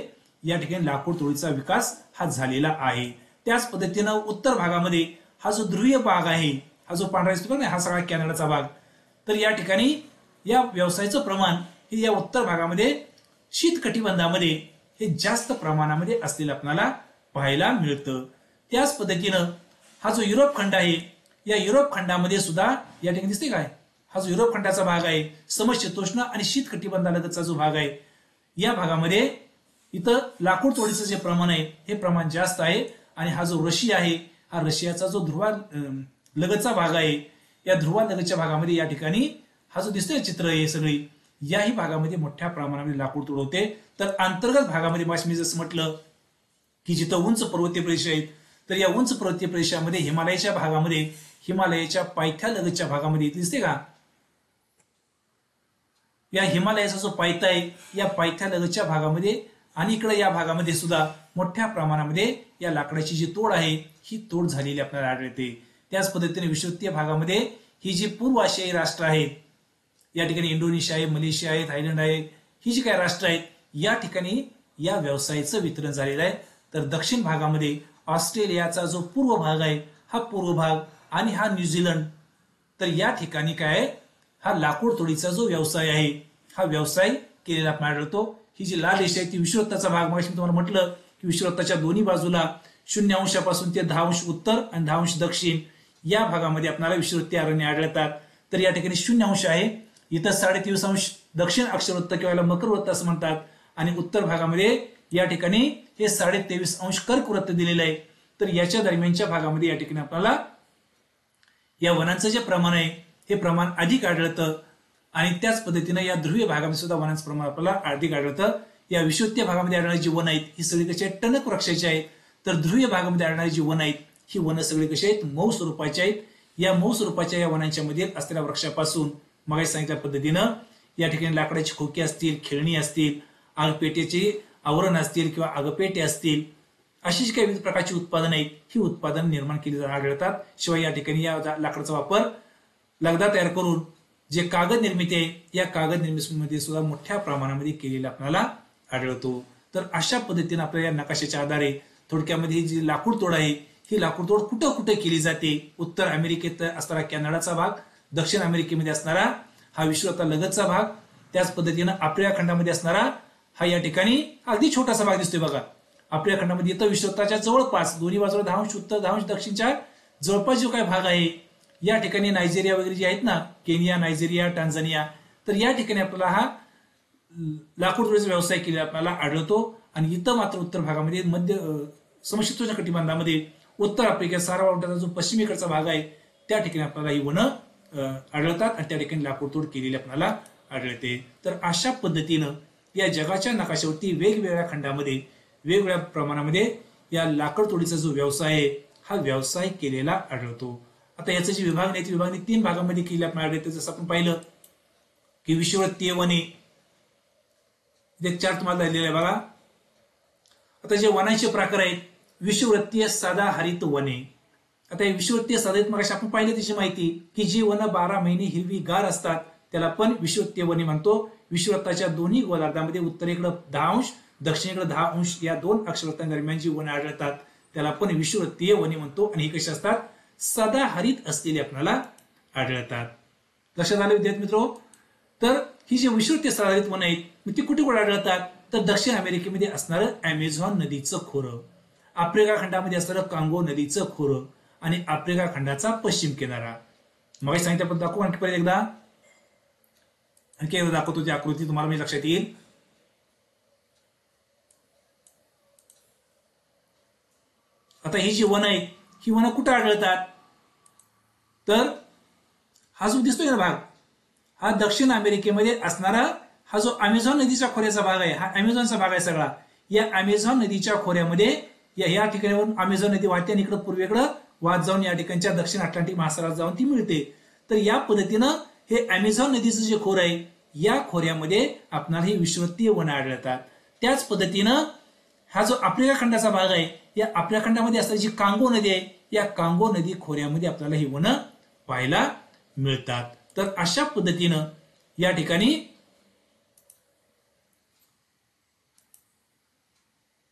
या ठिकाणी लाकूड तोडीचा विकास हा झालेला आहे. त्याच पद्धतीनं उत्तर भागामध्ये हा जो ध्रुवीय भाग आहे, हा जो पांढरा दिसतो ना, हा सगळा कॅनडाचा भाग, तर या ठिकाणी या व्यवसायाचं प्रमाण हे या उत्तर भागामध्ये शीत कटिबंधामध्ये हे जास्त प्रमाणामध्ये असलेलं आपल्याला पाहायला मिळतं. त्याच पद्धतीनं हा जो युरोप खंड आहे, या युरोप खंडामध्ये सुद्धा या ठिकाणी दिसते काय, हा जो युरोप खंडाचा भाग आहे, समशीतोष्ण आणि शीत कटिबंधालगतचा जो भाग आहे, या भागामध्ये इथं लाकूड तोडीचं जे प्रमाण आहे हे प्रमाण जास्त आहे. आणि हा जो रशिया आहे, हा रशियाचा जो ध्रुवा लगतचा भाग आहे, या ध्रुवा लगतच्या भागामध्ये या ठिकाणी हा जो दिसतोय चित्र आहे सगळी, याही भागामध्ये मोठ्या प्रमाणामध्ये लाकूड तोड होते. तर अंतर्गत भागामध्ये मी जसं म्हटलं की जिथं उंच पर्वतीय प्रदेश आहेत, तर या उंच पर्वतीय प्रदेशामध्ये हिमालयाच्या भागामध्ये, हिमालयाच्या पायथ्या लगतच्या भागामध्ये दिसते का, या हिमालयाचा जो पायथा आहे, या पायथ्या लगतच्या भागामध्ये आणि इकडे या भागामध्ये सुद्धा मोठ्या प्रमाणामध्ये या लाकडाची जी तोड आहे ही तोड झालेली आपल्याला आढळते. त्याच पद्धतीने विषुवतीय भागामध्ये ही जी पूर्व आशियाई राष्ट्र आहेत, या ठिकाणी इंडोनेशिया आहे, मलेशिया आहे, थायलंड आहे, ही जी काही राष्ट्र आहेत, या ठिकाणी या व्यवसायाचं वितरण झालेलं आहे. तर दक्षिण भागामध्ये ऑस्ट्रेलियाचा जो पूर्व भाग आहे, हा पूर्व भाग आणि हा न्यूझीलंड, तर या ठिकाणी काय, हा लाकूड तोडीचा जो व्यवसाय आहे, हा व्यवसाय केलेला आपल्याला आढळतो. ही जी लाल रेषा आहे ती विषुववृत्ताचा भाग. मग मी तुम्हाला म्हटलं की विषुववृत्ताच्या दोन्ही बाजूला शून्य अंशापासून ते दहा अंश उत्तर आणि दहा अंश दक्षिण या भागामध्ये आपल्याला विषुववृत्तीय अरण्य आढळतात. तर या ठिकाणी शून्य अंश आहे, इथं साडे तेवीस अंश दक्षिण अक्षवृत्त किंवा मकर वृत्त असं म्हणतात, आणि उत्तर भागामध्ये या ठिकाणी हे साडे तेवीस अंश कर्क वृत्त दिलेलं आहे. तर याच्या दरम्यानच्या भागामध्ये या ठिकाणी आपल्याला या वनांचं जे प्रमाण आहे हे प्रमाण अधिक आढळतं. आणि त्याच पद्धतीने या ध्रुवीय भागामध्ये सुद्धा वनांचं प्रमाण आपल्याला अधिक आढळतं. या विषुवतीय भागामध्ये आढळणारी जी वन आहेत ही सगळी कशी आहेत, टणक वृक्षाची आहेत. तर ध्रुवीय भागामध्ये आढळणारी जी वन आहेत ही वन सगळी कशी आहेत, मऊ स्वरूपाची आहेत. या मऊ स्वरूपाच्या या वनांच्या मध्ये असलेल्या वृक्षापासून मग सांगितल्या पद्धतीनं या ठिकाणी लाकडाची खोकी असतील, खेळणी असतील, आगपेट्याचे आवरण असतील किंवा आगपेटे असतील, अशी जी काही विविध प्रकारची उत्पादन आहेत ही उत्पादन निर्माण केली आढळतात. शिवाय या ठिकाणी या लाकडाचा वापर लगदा तयार करून जे कागद निर्मिती आहे, या कागद निर्मितीमध्ये सुद्धा मोठ्या प्रमाणामध्ये केलेला आपल्याला आढळतो. तर अशा पद्धतीने आपल्या या नकाशाच्या आधारे थोडक्यामध्ये जी लाकूड तोड आहे ही लाकूड तोड कुठं कुठे केली जाते. उत्तर अमेरिकेत असणारा कॅनडाचा भाग, दक्षिण अमेरिकेमध्ये असणारा हा विषुववृत्ता लगतचा भाग, त्याच पद्धतीनं आफ्रिका खंडामध्ये असणारा हा या ठिकाणी अगदी छोटासा भाग दिसतोय बघा. आफ्रिका खंडामध्ये येतं विषुववृत्ताच्या जवळपास दोन्ही बाजूला दहा अंश उत्तर दहा अंश दक्षिणच्या जवळपास जो काही भाग आहे, या ठिकाणी नायजेरिया वगैरे जे आहेत ना, केनिया, नायजेरिया, टांझानिया, तर या ठिकाणी आपल्याला हा लाकूड तोडीचा व्यवसाय केलेला आपल्याला आढळतो. आणि इथं मात्र उत्तर भागामध्ये मध्य समशीतोष्ण कटिबंधामध्ये उत्तर आफ्रिकेत सारा वाटाचा जो पश्चिमेकडचा भाग आहे त्या ठिकाणी आपल्याला ही वनं आढळतात आणि त्या ठिकाणी लाकूड तोड केलेली आपल्याला आढळते. तर अशा पद्धतीनं या जगाच्या नकाशावरती वेगवेगळ्या खंडामध्ये वेगवेगळ्या प्रमाणामध्ये या लाकूड तोडीचा जो व्यवसाय आहे हा व्यवसाय केलेला आढळतो. आता याचं जी विभागणी आहे ती विभागणी तीन भागामध्ये केली आपल्याला आढळते. जसं आपण पाहिलं की विषुववृत्तीय वने, एक चार्ट तुम्हाला दिलेला आहे बघा. आता जे वनांचे प्रकार आहेत, विषुववृत्तीय साधा हरित वने. आता हे विषुववृत्तीय साधा मग आपण पाहिलं त्याची माहिती की जी वन बारा महिने हिरवीगार असतात त्याला पण विषुववृत्तीय वने म्हणतो. विषुववृत्ताच्या दोन्ही गोलार्धामध्ये उत्तरेकडे दहा अंश दक्षिणेकडे दहा अंश या दोन अक्षवृत्तांदरम्यान जी वने आढळतात त्याला पण विषुववृत्तीय वने म्हणतो. आणि ही कशी असतात, सदा हरित असलेली आपल्याला आढळतात. लक्षात आलं विद्यार्थी मित्रो. तर ही जी विषुववृत्तीय सदा हरित वने आहेत ती कुठे कुठे आढळतात, तर दक्षिण अमेरिकेमध्ये असणारं अमेझॉन नदीचं खोरं, आफ्रिका खंडामध्ये असणारं कांगो नदीचं खोरं आणि आफ्रिका खंडाचा पश्चिम किनारा. मग सांगितलं पण दाखवू आणखी परत एकदा, आणखी एकदा दाखवतो ती आकृती तुम्हाला मी लक्षात येईल. आता ही जी वन आहेत ही वन कुठे आढळतात, तर हा जो दिसतोय ना भाग हा दक्षिण अमेरिकेमध्ये असणारा हा जो अमेझॉन नदीच्या खोऱ्याचा भाग आहे, हा अमेझॉनचा भाग आहे सगळा. या अमेझॉन नदीच्या खोऱ्यामध्ये या या ठिकाणी अमेझॉन नदी वाहते आणि इकडे पूर्वेकडे वाहत जाऊन या ठिकाणच्या दक्षिण अटलांटिक महासागरात जाऊन ती मिळते. तर या पद्धतीनं हे अमेझॉन नदीचं जे खोरं आहे या खोऱ्यामध्ये आपल्याला ही विषुववृत्तीय वनं आढळतात. त्याच पद्धतीनं हा जो आफ्रिका खंडाचा भाग आहे या आफ्रिका खंडामध्ये असणारी जी कांगो नदी आहे या कांगो नदी खोऱ्यामध्ये आपल्याला ही वनं पाहायला मिळतात. तर अशा पद्धतीनं या ठिकाणी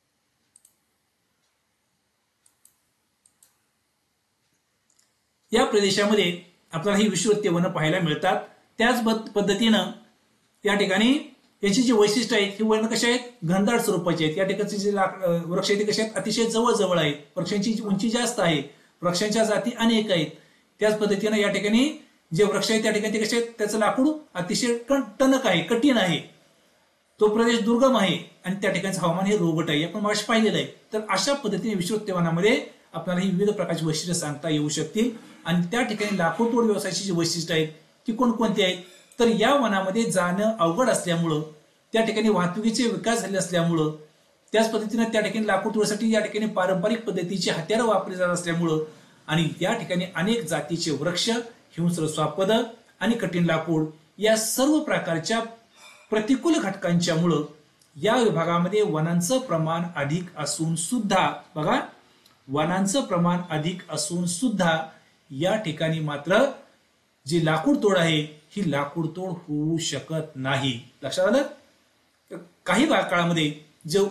या प्रदेशामध्ये आपल्याला ही विषुवृत्तीय वनं पाहायला मिळतात. त्याच पद्धतीनं या ठिकाणी याची जी वैशिष्ट्य आहेत ही वनं कशी आहेत घनदाट स्वरूपाची आहेत. या ठिकाणचे जे वृक्ष आहेत ते कसे आहेत अतिशय जवळ जवळ आहेत. वृक्षांची उंची जास्त आहे. वृक्षांच्या जाती अनेक आहेत. त्याच पद्धतीनं या ठिकाणी जे वृक्ष आहेत त्या ठिकाणी ते कसे आहेत त्याचं लाकूड अतिशय टणक आहे, कठीण आहे. तो प्रदेश दुर्गम आहे आणि त्या ठिकाणचं हवामान हे रोगट आहे. आपण मागाशी पाहिलेलं आहे. तर अशा पद्धतीने विषुवृत्तीय वनामध्ये आपल्याला ही विविध प्रकारची वैशिष्ट्ये सांगता येऊ शकतील. आणि त्या ठिकाणी लाकूड तोड व्यवसायाची जी वैशिष्ट्ये आहेत ती कोणकोणती आहेत तर या वनामध्ये जाणं अवघड असल्यामुळं, त्या ठिकाणी वाहतुकीचे विकास झाले असल्यामुळं, त्याच पद्धतीने त्या ठिकाणी लाकूड तोडीसाठी या ठिकाणी पारंपरिक पद्धतीची हत्यारं वापरली जात असल्यामुळं आणि या ठिकाणी अनेक जातीचे वृक्ष, हिंस्र स्वापद आणि कठीण लाकूड या सर्व प्रकारच्या प्रतिकूल घटकांच्यामुळं या विभागामध्ये वनांचं प्रमाण अधिक असून सुद्धा बघा वनांचं प्रमाण अधिक असून सुद्धा या ठिकाणी मात्र जी लाकूड तोड आहे ही लाकूड तोड होऊ शकत नाही. लक्षात आलं. काही काळामध्ये जो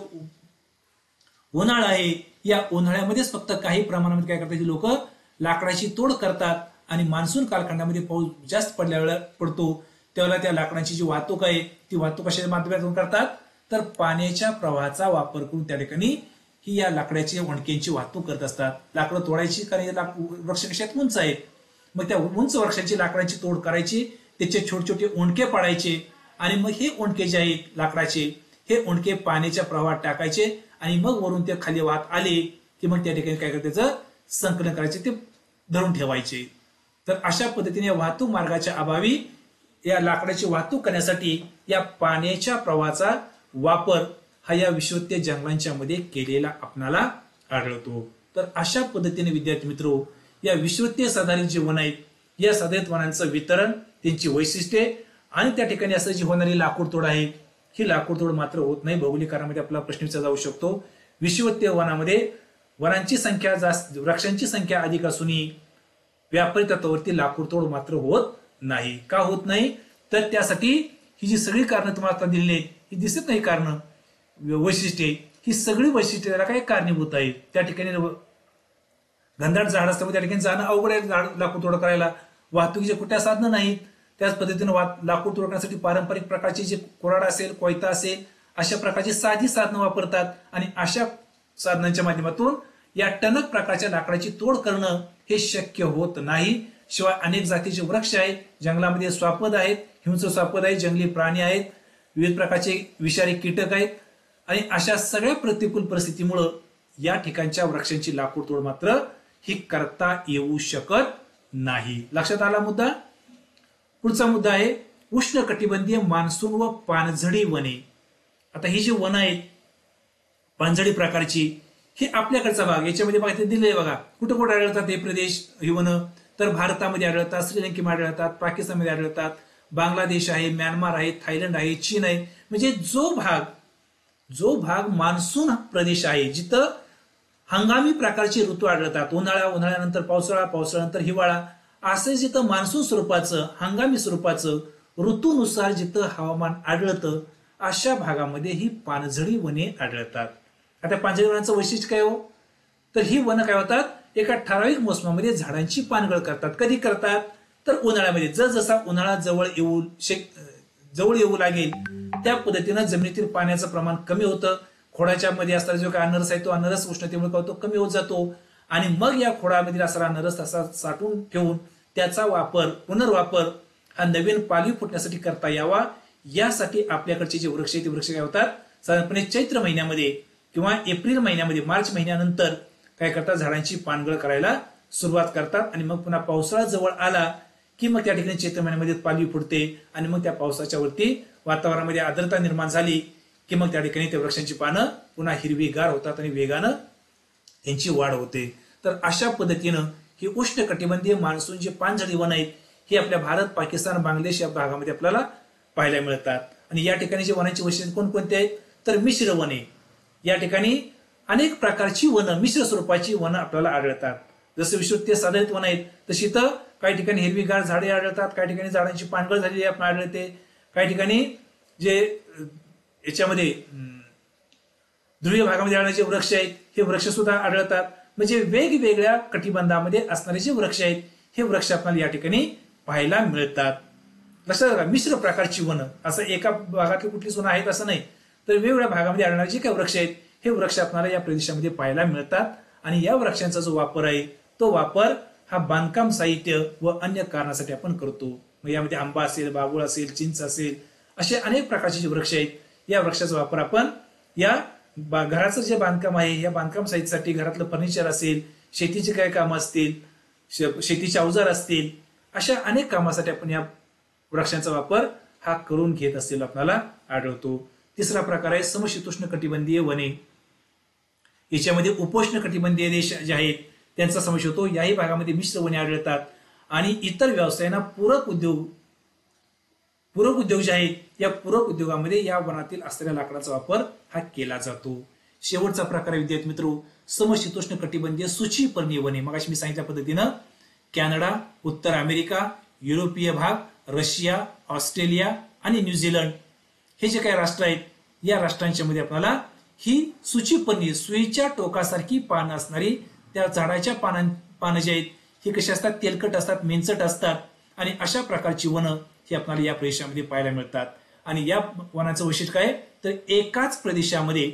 उन्हाळा आहे या उन्हाळ्यामध्येच फक्त काही प्रमाणामध्ये काय करतात लोक लाकडाची तोड करतात आणि मान्सून कालखंडामध्ये पाऊस जास्त पडल्यावेळेला पडतो त्यावेळेला त्या लाकडांची जी वाहतूक आहे ती वाहतूक कशाच्या माध्यमातून करतात तर पाण्याच्या प्रवाहाचा वापर करून त्या ठिकाणी ही या लाकडाची वणक्यांची वाहतूक करत असतात. लाकडं तोडायची कारण वृक्ष कशात उंच आहेत. मग त्या उंच वृक्षांची लाकडाची तोड करायची, त्याचे छोटे छोटे ओंडके पाडायचे आणि मग हे ओंडके जे आहेत लाकडाचे हे ओंडके पाण्याच्या प्रवाहात टाकायचे आणि मग वरून ते खाली वाहत आले की मग त्या ठिकाणी काय करते त्याचं संकलन करायचे, ते धरून ठेवायचे. तर अशा पद्धतीने वाहतूक मार्गाच्या अभावी या लाकडाची वाहतूक करण्यासाठी या पाण्याच्या प्रवाहाचा वापर हा या विषुवृत्तीय जंगलांच्या मध्ये केलेला आपणाला आढळतो. तर अशा पद्धतीने विद्यार्थी मित्रो या विषुवृत्तीय साधारित जे वन आहेत या साधारित वनांचं वितरण, त्यांची वैशिष्ट्ये आणि त्या ठिकाणी असं जी होणारी लाकूड तोड आहे ही लाकूड तोड मात्र होत नाही. भौगोलिक कारणामध्ये आपला प्रश्न विचारला जाऊ शकतो. विषुवृत्तीय वनामध्ये वनांची संख्या जास्त, वृक्षांची संख्या अधिक असूनही व्यापारी तत्वावरती लाकूड तोड मात्र होत नाही. का होत नाही तर त्यासाठी ही जी सगळी कारणं तुम्हाला आता दिलेली आहेत ही दिसत नाही कारणं वैशिष्ट्ये, ही सगळी वैशिष्ट्ये त्याला काय कारणीभूत आहे. त्या ठिकाणी घनदाट झाड असल्यामुळे त्या ठिकाणी जाणं अवघड आहे. झाड लाकूड तोड करायला वाहतुकीचे कुठल्या साधनं नाहीत. त्याच पद्धतीने लाकूड तोड करण्यासाठी पारंपरिक प्रकारची जे कोराडा असेल, कोयता असेल अशा प्रकारची साधी साधनं वापरतात आणि अशा साधनांच्या माध्यमातून या टणक प्रकारच्या लाकडाची तोड करणं हे शक्य होत नाही. शिवाय अनेक जातीचे वृक्ष आहेत, जंगलामध्ये स्वापद आहेत, हिंस्र स्वापद आहेत, जंगली प्राणी आहेत, विविध प्रकारचे विषारी कीटक आहेत आणि अशा सगळ्या प्रतिकूल परिस्थितीमुळे या ठिकाणच्या वृक्षांची लाकूड तोड मात्र ही करता येऊ शकत नाही. लक्षात आला मुद्दा. पुढचा मुद्दा आहे उष्ण कटिबंधीय मान्सून व पानझडी वने. आता ही जी वन आहेत पानझडी प्रकारची ही आपल्याकडचा भाग, याच्यामध्ये बघा दिले बघा कुठं कुठे आढळतात हे प्रदेश, ही वन तर भारतामध्ये आढळतात, श्रीलंकेमध्ये आढळतात, पाकिस्तानमध्ये आढळतात, बांगलादेश आहे, म्यानमार आहे, थायलंड आहे, चीन आहे. म्हणजे जो भाग जो भाग मान्सून प्रदेश आहे जिथं हंगामी प्रकारचे ऋतू आढळतात, उन्हाळा, उन्हाळ्यानंतर पावसाळा, पावसाळ्यानंतर हिवाळा, असं जिथं मान्सून स्वरूपाचं हंगामी स्वरूपाचं ऋतूनुसार जिथं हवामान आढळतं अशा भागामध्ये ही पानझडी वने आढळतात. आता पानझडी वनांचं वैशिष्ट्य काय हो तर ही वन काय होतात एका ठराविक मोसमामध्ये झाडांची पानगळ करतात. कधी करतात तर उन्हाळ्यामध्ये. जसजसा उन्हाळा जवळ येऊ जवळ येऊ लागेल त्या पद्धतीनं जमिनीतील पाण्याचं प्रमाण कमी होतं. खोडाच्या मध्ये असणारा जो काय अनरस आहे तो अनरस उष्णतेमुळे काय होतो कमी होत जातो आणि मग या खोडामधील असणारा अनरस तसा साठवून ठेवून त्याचा वापर पुनर्वापर हा नवीन पालवी फुटण्यासाठी करता यावा यासाठी आपल्याकडचे जे वृक्ष ते वृक्ष काय होतात साधारणपणे चैत्र महिन्यामध्ये किंवा एप्रिल महिन्यामध्ये मार्च महिन्यानंतर काय करतात झाडांची पानगळ करायला सुरुवात करतात आणि मग पुन्हा पावसाळा जवळ आला की मग त्या ठिकाणी चैत्र महिन्यामध्ये पालवी फुटते आणि मग त्या पावसाच्या वरती वातावरणामध्ये आर्द्रता निर्माण झाली की मग त्या ठिकाणी त्या वृक्षांची पानं पुन्हा हिरवीगार होतात आणि वेगानं यांची वाढ होते. तर अशा पद्धतीनं ही उष्ण कटिबंधीय मान्सून जे पानझडी वन आहेत हे आपल्या भारत, पाकिस्तान, बांगलादेश या भागामध्ये आपल्याला पाहायला मिळतात. आणि या ठिकाणी जे वनांची वैशिष्ट्ये कोणकोणते आहेत तर मिश्र वने. या ठिकाणी अनेक प्रकारची वनं, मिश्र स्वरूपाची वनं आपल्याला आढळतात. जसं विषुवृत्तीय साधारित वन आहेत तशी तर काही ठिकाणी हिरवीगार झाडे आढळतात, काही ठिकाणी झाडांची पानगळ झालेली आपल्याला आढळते, काही ठिकाणी जे याच्यामध्ये ध्रुवीय भागामध्ये आढळणारे जे वृक्ष आहेत हे वृक्ष सुद्धा आढळतात. म्हणजे वेगवेगळ्या कटिबंधामध्ये असणारे जे वृक्ष आहेत हे वृक्ष आपल्याला या ठिकाणी पाहायला मिळतात. लक्षात आलं का? मिश्र प्रकारची वनं, असं एका भागातली कुठलीच वनं आहेत असं नाही, तर वेगवेगळ्या भागामध्ये आढळणारे जे काही वृक्ष आहेत हे वृक्ष आपल्याला या प्रदेशामध्ये पाहायला मिळतात. आणि या वृक्षांचा जो वापर आहे तो वापर हा बांधकाम साहित्य व अन्य कारणासाठी आपण करतो. मग यामध्ये आंबा असेल, बाबूळ असेल, चिंच असेल, असे अनेक प्रकारचे जे वृक्ष आहेत या वृक्षाचा वापर आपण या घराचं जे बांधकाम आहे या बांधकाम साहित्यासाठी, घरातलं फर्निचर असेल, शेतीचे काही कामं असतील, शेतीचे अवजार असतील, अशा अनेक कामासाठी आपण या वृक्षांचा वापर हा करून घेत असलेला आपल्याला आढळतो. तिसरा प्रकार आहे समशीतोष्ण कटिबंधीय वने. याच्यामध्ये उपोष्ण कटिबंधीय देश जे आहेत त्यांचा समावेश होतो. याही भागामध्ये मिश्र वने आढळतात आणि इतर व्यवसायांना पूरक उद्योग पूरक उद्योग जे आहेत या पूरक उद्योगामध्ये या वनातील असलेल्या लाकडाचा वापर हा केला जातो. शेवटचा प्रकार आहे विद्यार्थी मित्रो समशीतोष्ण कटिबंधीय सूचीपर्णीय वने. मग अशी मी सांगितल्या पद्धतीनं कॅनडा, उत्तर अमेरिका, युरोपीय भाग, रशिया, ऑस्ट्रेलिया आणि न्यूझीलंड हे जे काही राष्ट्र आहेत या राष्ट्रांच्या मध्ये आपल्याला ही सूचीपर्णीय, सुईच्या टोकासारखी पानं असणारी त्या झाडाच्या पानं पानं जे आहेत ही कशी असतात, तेलकट असतात, मेंचट असतात आणि अशा प्रकारची वनं ही आपल्याला या प्रदेशामध्ये पाहायला मिळतात. आणि या वनाचं वैशिष्ट्य काय तर एकाच प्रदेशामध्ये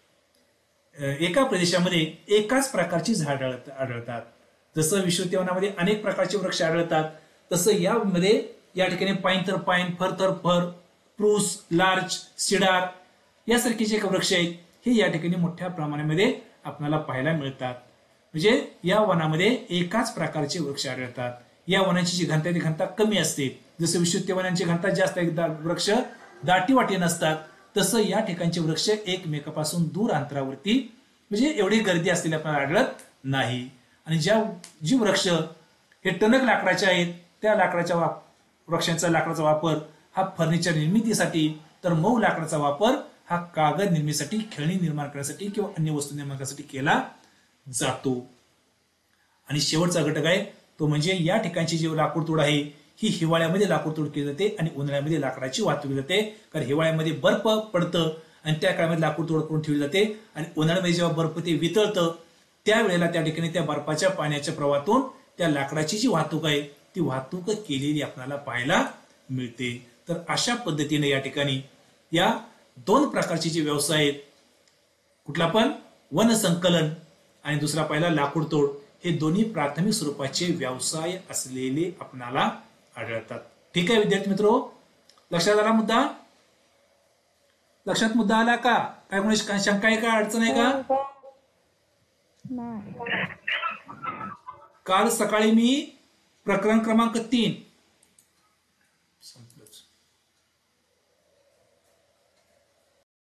एका प्रदेशामध्ये एकाच प्रकारची झाड आढळतात. जसं विश्वते वनामध्ये अनेक प्रकारचे वृक्ष आढळतात तसं यामध्ये या ठिकाणी पाईन तर पाईन, फर तर फर, प्रूस, लार्च, सिडार यासारखे जे वृक्ष आहेत हे या ठिकाणी मोठ्या प्रमाणामध्ये आपल्याला पाहायला मिळतात. म्हणजे या वनामध्ये एकाच प्रकारचे वृक्ष आढळतात. या वनाची जी घनता ती घनता कमी असते. जसं विश्वते वनांची घनता जास्त, वृक्ष दाटी वाटी नसतात, तसं या ठिकाणचे वृक्ष एकमेकापासून दूर अंतरावरती म्हणजे एवढी गर्दी असलेली आपल्याला आढळत नाही. आणि ज्या जी वृक्ष हे टणक लाकडाचे आहेत त्या लाकडाच्या वृक्षांचा लाकडाचा वापर हा फर्निचर निर्मितीसाठी, तर मऊ लाकडाचा वापर हा कागद निर्मितीसाठी, खेळणी निर्माण करण्यासाठी किंवा अन्य वस्तू निर्माण करण्यासाठी केला जातो. आणि शेवटचा घटक आहे तो म्हणजे या ठिकाणची जी लाकूड तोड आहे ही हिवाळ्यामध्ये लाकूड तोड केली जाते आणि उन्हाळ्यामध्ये लाकडाची वाहतूक जाते. कारण हिवाळ्यामध्ये बर्फ पडतं आणि त्या काळामध्ये लाकूड तोड करून ठेवली जाते आणि उन्हाळ्यामध्ये जेव्हा बर्फ ते वितळतं त्यावेळेला त्या ठिकाणी त्या बर्फाच्या पाण्याच्या प्रवाहातून त्या लाकडाची जी वाहतूक आहे ती वाहतूक केलेली आपल्याला पाहायला मिळते. तर अशा पद्धतीने या ठिकाणी या दोन प्रकारचे जे व्यवसाय आहेत, कुठला पण वन संकलन आणि दुसरा पहिला लाकूड तोड, हे दोन्ही प्राथमिक स्वरूपाचे व्यवसाय असलेले आपणाला आढळतात. ठीक आहे विद्यार्थी मित्रो, लक्षात आला मुद्दा? लक्षात मुद्दा आला का? काय कोणी शंका आहे का, अडचण आहे का? काल सकाळी मी प्रकरण क्रमांक तीन